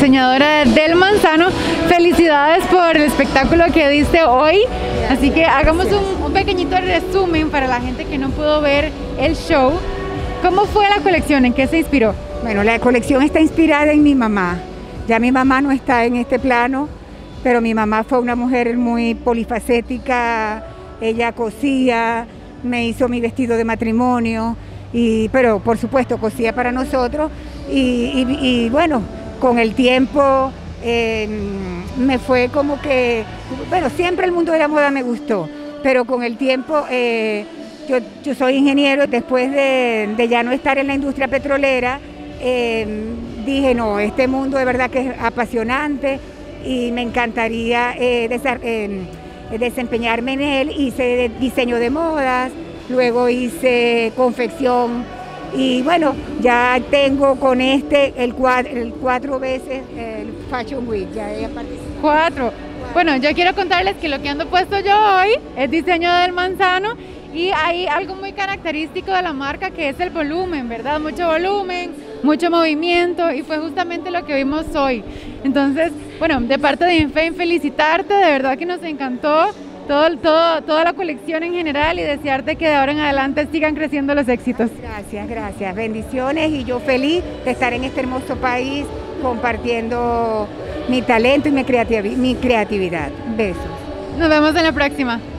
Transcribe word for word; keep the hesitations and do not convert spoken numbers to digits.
diseñadora Del Manzano. Felicidades por el espectáculo que diste hoy. Gracias, Así que hagamos un, un pequeñito resumen para la gente que no pudo ver el show. ¿Cómo fue la colección? ¿En qué se inspiró? Bueno, la colección está inspirada en mi mamá. Ya mi mamá no está en este plano, pero mi mamá fue una mujer muy polifacética. Ella cosía, me hizo mi vestido de matrimonio, y, pero por supuesto cosía para nosotros. Y, y, y bueno, con el tiempo eh, me fue como que, bueno, siempre el mundo de la moda me gustó, pero con el tiempo eh, yo, yo soy ingeniero. Después de, de ya no estar en la industria petrolera, eh, dije no, este mundo de verdad que es apasionante y me encantaría eh, eh, desempeñarme en él. Hice diseño de modas, luego hice confección y bueno, ya tengo con este el cuatro, el cuatro veces el Fashion Week, ya he participado. Cuatro. Bueno, yo quiero contarles que lo que ando puesto yo hoy es diseño Del Manzano y hay algo muy característico de la marca que es el volumen, ¿verdad? Mucho volumen, mucho movimiento y fue justamente lo que vimos hoy. Entonces, bueno, de parte de Infame felicitarte, de verdad que nos encantó todo, todo, toda la colección en general y desearte que de ahora en adelante sigan creciendo los éxitos. Gracias, gracias, bendiciones y yo feliz de estar en este hermoso país compartiendo mi talento y mi creatividad. Besos. Nos vemos en la próxima.